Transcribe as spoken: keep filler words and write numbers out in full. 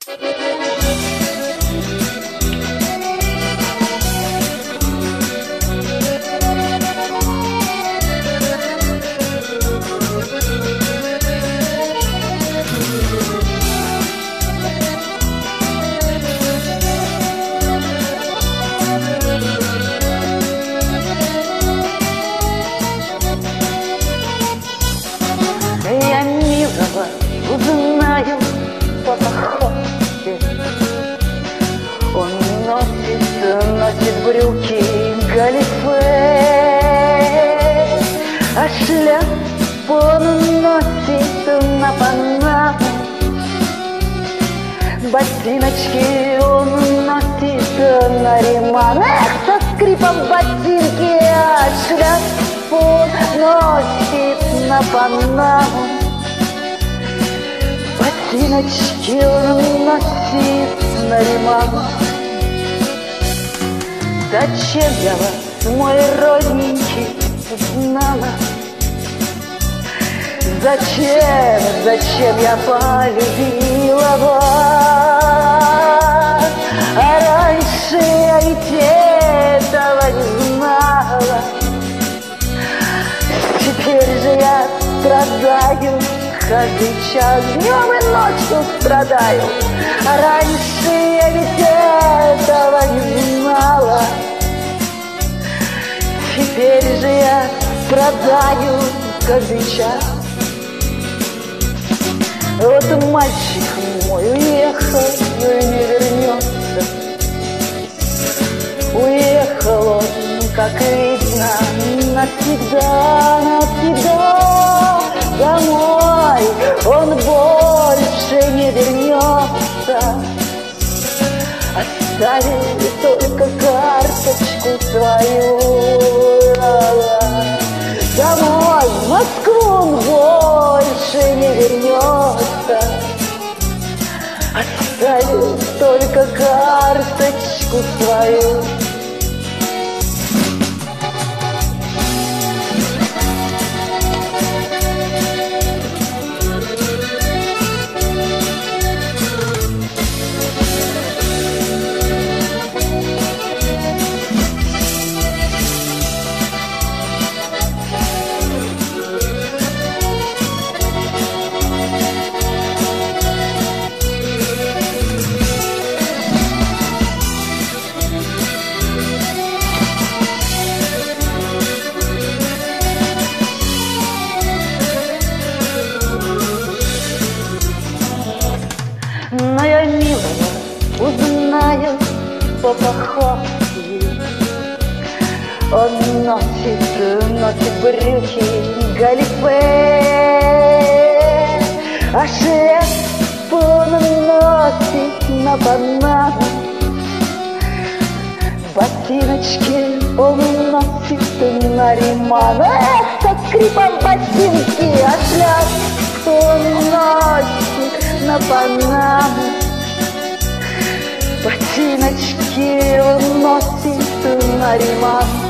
Я милого узнаю по походке. Он носит, носит брюки, галифе, а шляпу он носит на панаму. Ботиночки он носит на реман. Эх, со скрипом ботинки, а шляпу он носит на панаму. Ботиночки он носит на реман. Зачем я вас, мой родненький, узнала? Зачем, зачем я полюбила вас? А раньше я ведь этого не знала. Теперь же я страдаю каждый час, днем и ночью страдаю. А раньше я ведь этого не знала. Теперь же я страдаю каждый час. Вот мальчик мой уехал, но и не вернется. Уехал он, как видно, навсегда, навсегда. Домой он больше не вернется. Оставил только карточку свою. Домой, в Москву он больше не вернется. Оставил только карточку свою. Но я милого узнаю по походке. Он носит, носит брюки, галифе, а шляпу он носит на панаму. Ботиночки он носит на реман. Эх, со скрипом ботинки, а шляпу он носит на панаму. Ботиночки он носит на реман.